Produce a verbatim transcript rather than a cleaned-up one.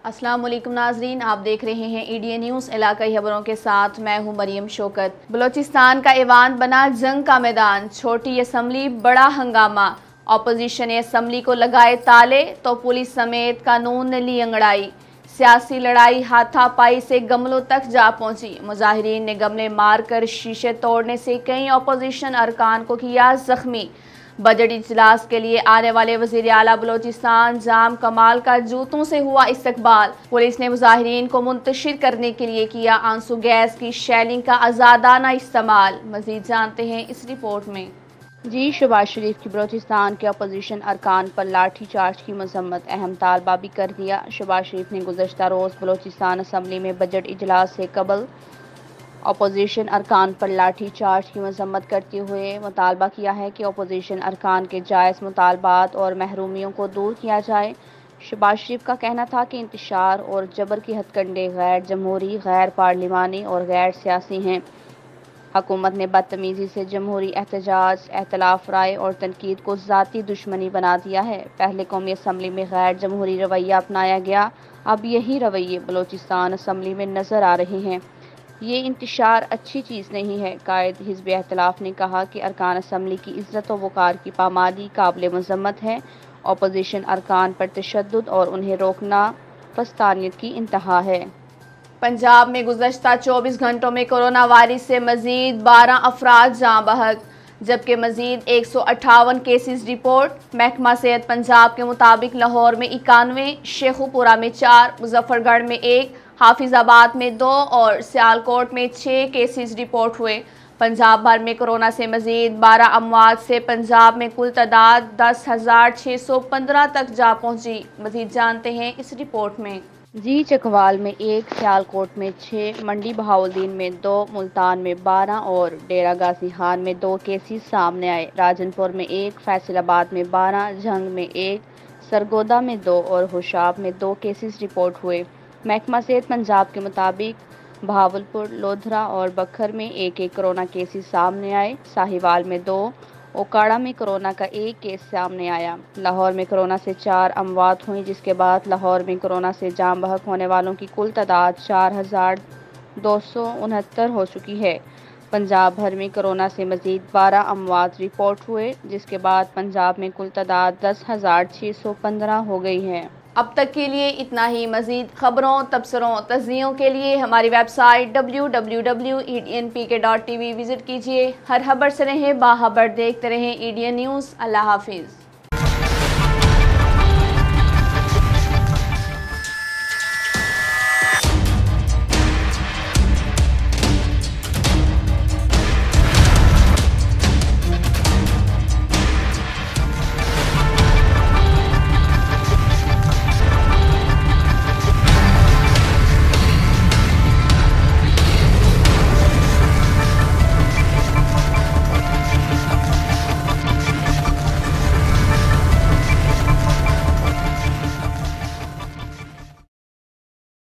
السلام علیکم ناظرین، آپ دیکھ رہے ہیں ای ڈی این نیوز علاقائی خبروں کے ساتھ میں ہوں مریم شوکت۔ بلوچستان کا ایوان بنا جنگ کا میدان، چھوٹی اسمبلی بڑا ہنگامہ، اپوزیشن نے اسمبلی کو لگائے تالے تو پولیس سمیت قانون نے لی انگڑائی۔ سیاسی لڑائی ہاتھا پائی سے گملوں تک جا پہنچی، مظاہرین نے گملے مار کر شیشے توڑنے سے کئی اپوزیشن ارکان کو کیا زخمی۔ بجٹ اجلاس کے لیے آنے والے وزیر اعلیٰ بلوچستان جام کمال کا جوتوں سے ہوا استقبال۔ پولیس نے مظاہرین کو منتشر کرنے کے لیے کیا آنسو گیس کی شیلنگ کا آزادانہ استعمال۔ مزید جانتے ہیں اس رپورٹ میں۔ جی شہباز شریف کی بلوچستان کے اپوزیشن ارکان پر لاٹھی چارج کی مذمت، اہم طالبہ بھی کر دیا۔ شہباز شریف نے گزشتہ روز بلوچستان اسمبلی میں بجٹ اجلاس سے قبل اپوزیشن ارکان پر لاٹھی چارج کی مذمت کرتے ہوئے مطالبہ کیا ہے کہ اپوزیشن ارکان کے جائز مطالبات اور محرومیوں کو دور کیا جائے۔ شہباز شریف کا کہنا تھا کہ انتشار اور جبر کی ہتھ کنڈے غیر جمہوری، غیر پارلیمانی اور غیر سیاسی ہیں۔ حکومت نے بدتمیزی سے جمہوری احتجاج، اختلاف رائے اور تنقید کو ذاتی دشمنی بنا دیا ہے۔ پہلے قومی اسمبلی میں غیر جمہوری رویہ اپنایا گیا، اب یہی رویے بلوچستان اسمبلی میں نظر آ رہے ہیں۔ یہ انتشار اچھی چیز نہیں ہے۔ قائد حزب اختلاف نے کہا کہ ارکان اسمبلی کی عزت و وقار کی پامالی قابل مذمت ہے۔ اپوزیشن ارکان پر تشدد اور انہیں روکنا فسطانیت کی انتہا ہے۔ پنجاب میں گزشتہ چوبیس گھنٹوں میں کرونا وائرس سے مزید بارہ افراد جاں بحق، جبکہ مزید ایک سو اٹھاون کیسز رپورٹ۔ محکمہ صحت پنجاب کے مطابق لاہور میں اکانوے، شیخو پورہ میں چار، مظفر گڑھ میں ایک، حافظ آباد میں دو اور سیالکوٹ میں چھ کیسز رپورٹ ہوئے۔ پنجاب بھر میں کرونا سے مزید بارہ اموات سے پنجاب میں کل تعداد دس ہزار چھ سو پندرہ تک جا پہنچی۔ مزید جانتے ہیں اس رپورٹ میں۔ جی چکوال میں ایک، سیالکوٹ میں چھ، منڈی بہاولدین میں دو، ملتان میں بارہ اور ڈیرہ غازی خان میں دو کیسز سامنے آئے۔ راجن پور میں ایک، فیصل آباد میں بارہ، جھنگ میں ایک، سرگودا میں دو اور ہوشاب میں دو کیسز رپورٹ ہوئے۔ محکمہ صحت پنجاب کے مطابق بہاولپور، لودھرا اور بکھر میں ایک ایک کرونا کیسز سامنے آئے۔ ساہیوال میں دو، اوکاڑا میں کرونا کا ایک کیس سامنے آیا۔ لاہور میں کرونا سے چار اموات ہوئیں، جس کے بعد لاہور میں کرونا سے جاں بحق ہونے والوں کی کل تعداد چار ہزار دو سو انہتر ہو چکی ہے۔ پنجاب بھر میں کرونا سے مزید بارہ اموات رپورٹ ہوئے، جس کے بعد پنجاب میں کل تعداد دس ہزار چھ سو پندرہ ہو گئی ہے۔ اب تک کے لیے اتنا ہی۔ مزید خبروں، تبصروں، تجزیوں کے لیے ہماری website W W W dot E D N P K dot T V visit کیجیے۔ ہر خبر سے رہیں باخبر، دیکھتے رہیں ای ڈی این نیوز۔ اللہ حافظ۔